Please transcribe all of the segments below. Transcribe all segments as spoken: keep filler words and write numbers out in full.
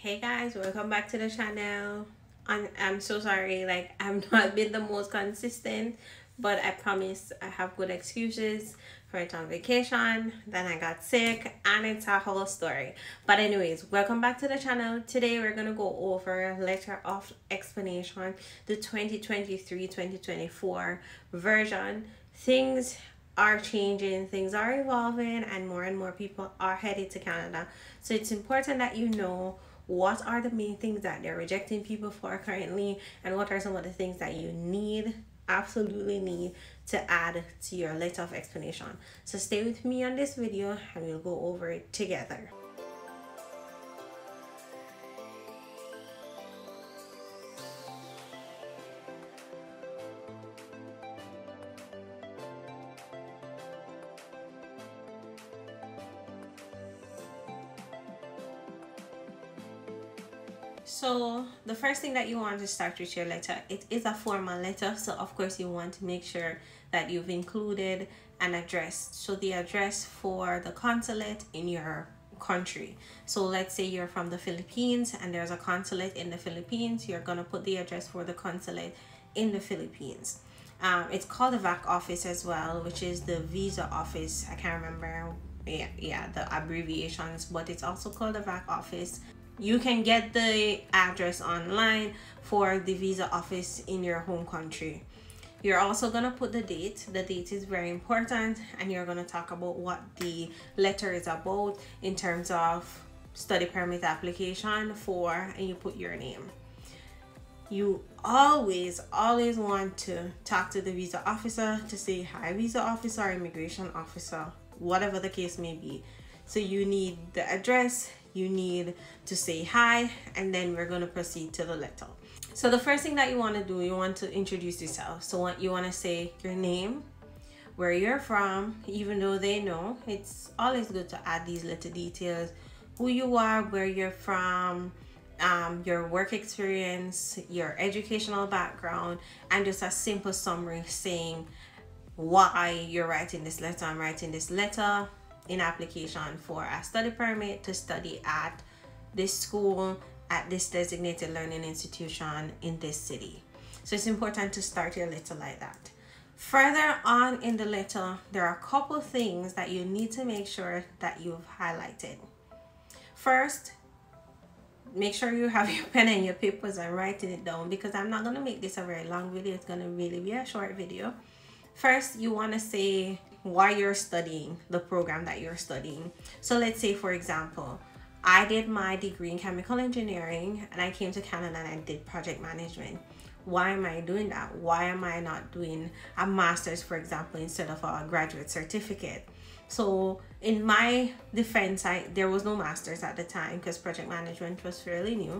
Hey guys, welcome back to the channel. I'm, I'm so sorry, like I've not been the most consistent, but I promise I have good excuses. For it on vacation, then I got sick, and it's a whole story. But anyways, welcome back to the channel. Today we're gonna go over letter of explanation, the twenty twenty-three twenty twenty-four version. Things are changing, things are evolving, and more and more people are headed to Canada. So it's important that you know what are the main things that they're rejecting people for currently, and what are some of the things that you need, absolutely need to add to your letter of explanation. So stay with me on this video and we'll go over it together. So the first thing that you want to start with your letter, it is a formal letter, so of course you want to make sure that you've included an address. So the address for the consulate in your country. So let's say you're from the Philippines and there's a consulate in the Philippines, you're gonna put the address for the consulate in the Philippines. Um, it's called the V A C office as well, which is the visa office. I can't remember yeah, yeah the abbreviations, but it's also called the V A C office. You can get the address online for the visa office in your home country. You're also gonna put the date. The date is very important, and you're gonna talk about what the letter is about in terms of study permit application for, and you put your name. You always, always want to talk to the visa officer to say hi, visa officer, immigration officer, whatever the case may be. So you need the address, you need to say hi, and then we're going to proceed to the letter. So the first thing that you want to do, you want to introduce yourself. So what you want to say your name, where you're from, even though they know. It's always good to add these little details: who you are, where you're from, um, your work experience, your educational background, and just a simple summary saying why you're writing this letter. I'm writing this letter in application for a study permit to study at this school, at this designated learning institution in this city. So it's important to start your letter like that. Further on in the letter, there are a couple things that you need to make sure that you've highlighted. First, make sure you have your pen and your papers and writing it down, because I'm not going to make this a very long video. It's going to really be a short video. First, you want to say why you're studying the program that you're studying. So let's say, for example, I did my degree in chemical engineering and I came to Canada and I did project management. Why am I doing that? Why am I not doing a master's, for example, instead of a graduate certificate? So in my defense, I there was no master's at the time because project management was fairly new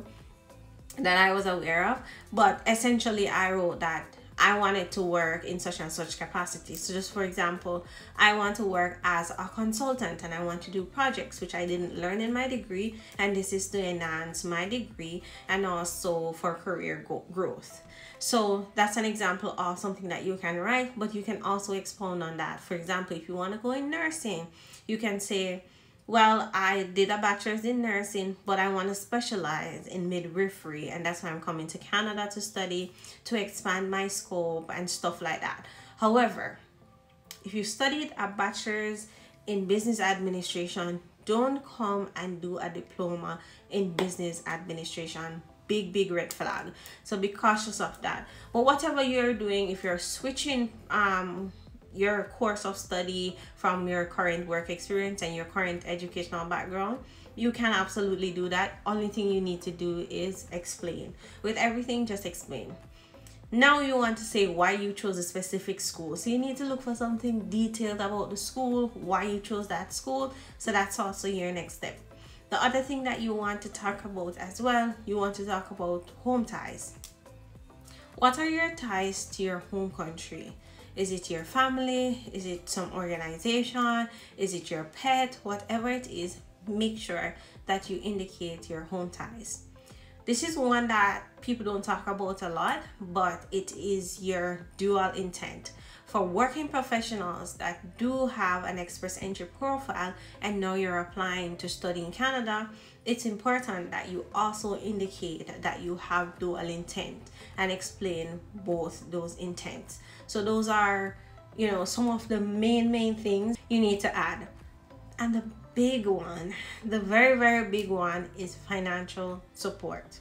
that I was aware of. But essentially I wrote that I wanted to work in such and such capacity. So just for example, I want to work as a consultant and I want to do projects, which I didn't learn in my degree, and this is to enhance my degree and also for career growth. So that's an example of something that you can write, but you can also expound on that. For example, if you want to go in nursing, you can say, well, I did a bachelor's in nursing, but I want to specialize in midwifery, and that's why I'm coming to Canada to study, to expand my scope and stuff like that. However, if you studied a bachelor's in business administration, don't come and do a diploma in business administration. Big, big red flag. So be cautious of that. But whatever you're doing, if you're switching um your course of study from your current work experience and your current educational background, you can absolutely do that. Only thing you need to do is explain. With everything, just explain. Now you want to say why you chose a specific school. So you need to look for something detailed about the school, why you chose that school. So that's also your next step. The other thing that you want to talk about as well, you want to talk about home ties. What are your ties to your home country? Is it your family? Is it some organization? Is it your pet? Whatever it is, make sure that you indicate your home ties. This is one that people don't talk about a lot, but it is your dual intent. For working professionals that do have an express entry profile and now you're applying to study in Canada, it's important that you also indicate that you have dual intent and explain both those intents. So those are, you know, some of the main main things you need to add. And the big one, the very very big one, is financial support.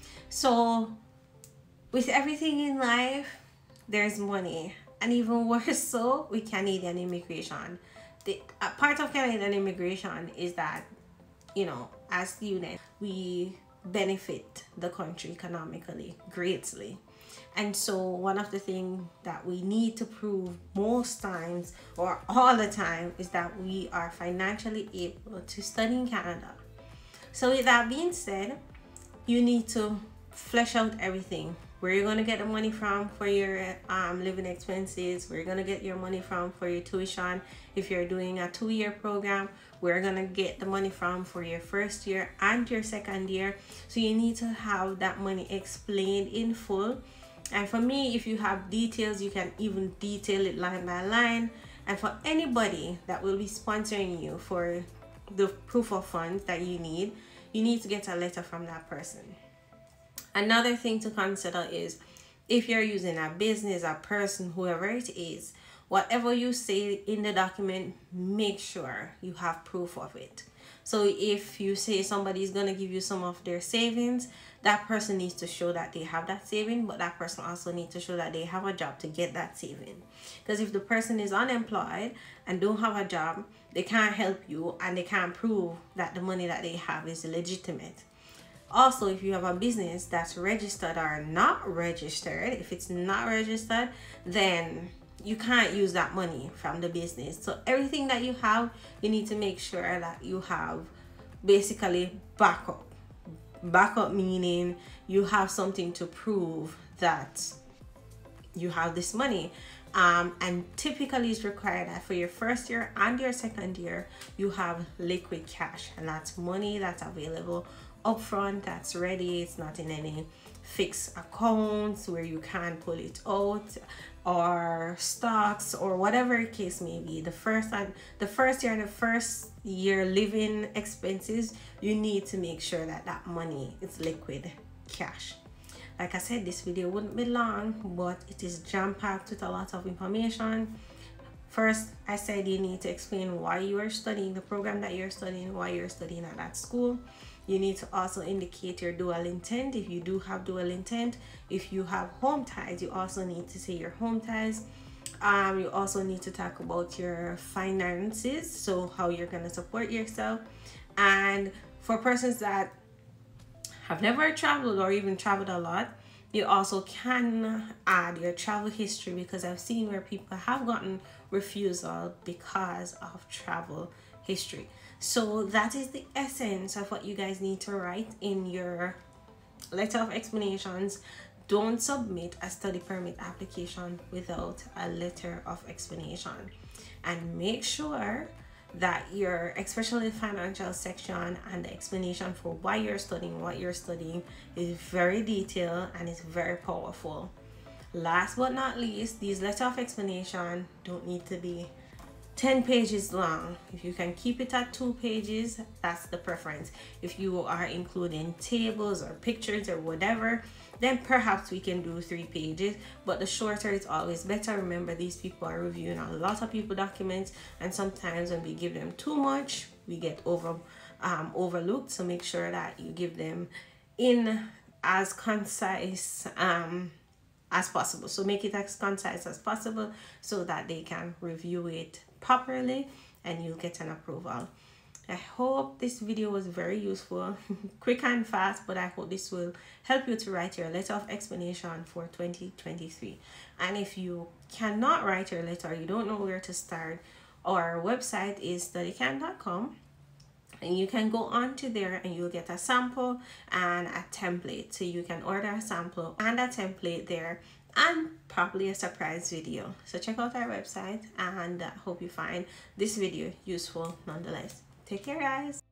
So with everything in life, there's money, and even worse so with Canadian immigration. The a part of Canadian immigration is that, you know, as students, we benefit the country economically greatly. And so one of the things that we need to prove most times, or all the time, is that we are financially able to study in Canada. So with that being said, you need to flesh out everything. Where you're going to get the money from for your um, living expenses, where you're going to get your money from for your tuition. If you're doing a two-year program, where you're going to get the money from for your first year and your second year. So you need to have that money explained in full. And for me, if you have details, you can even detail it line by line. And for anybody that will be sponsoring you for the proof of funds that you need, you need to get a letter from that person. Another thing to consider is, if you're using a business, a person, whoever it is, whatever you say in the document, make sure you have proof of it. So if you say somebody is going to give you some of their savings, that person needs to show that they have that saving, but that person also needs to show that they have a job to get that saving. Because if the person is unemployed and don't have a job, they can't help you and they can't prove that the money that they have is legitimate. Also, if you have a business that's registered or not registered, if it's not registered, then you can't use that money from the business. So everything that you have, you need to make sure that you have basically backup. Backup meaning you have something to prove that you have this money. Um, and typically it's required that for your first year and your second year, you have liquid cash, and that's money that's available upfront, that's ready. It's not in any fixed accounts where you can't pull it out, or stocks, or whatever the case may be. The first and the first year and the first year living expenses, you need to make sure that that money is liquid cash. Like I said, this video wouldn't be long, but it is jam-packed with a lot of information. First, I said you need to explain why you are studying the program that you're studying, why you're studying at that school. You need to also indicate your dual intent, if you do have dual intent. If you have home ties, you also need to say your home ties. Um, you also need to talk about your finances, so how you're going to support yourself. And for persons that have never traveled or even traveled a lot, you also can add your travel history, because I've seen where people have gotten refusal because of travel history. So that is the essence of what you guys need to write in your letter of explanations. Don't submit a study permit application without a letter of explanation, and make sure that your, especially the financial section and the explanation for why you're studying what you're studying, is very detailed and is very powerful. Last but not least, these letter of explanation don't need to be ten pages long. If you can keep it at two pages, that's the preference. If you are including tables or pictures or whatever, then perhaps we can do three pages, but the shorter is always better. Remember, these people are reviewing a lot of people documents, and sometimes when we give them too much, we get over um, overlooked. So make sure that you give them in as concise um, as possible. So make it as concise as possible so that they can review it properly and you'll get an approval. I hope this video was very useful, quick and fast, but I hope this will help you to write your letter of explanation for twenty twenty-three. And if you cannot write your letter, you don't know where to start, our website is study can dot com, and you can go on to there and you'll get a sample and a template. So you can order a sample and a template there, and probably a surprise video. So check out our website, and I hope you find this video useful nonetheless. Take care, guys.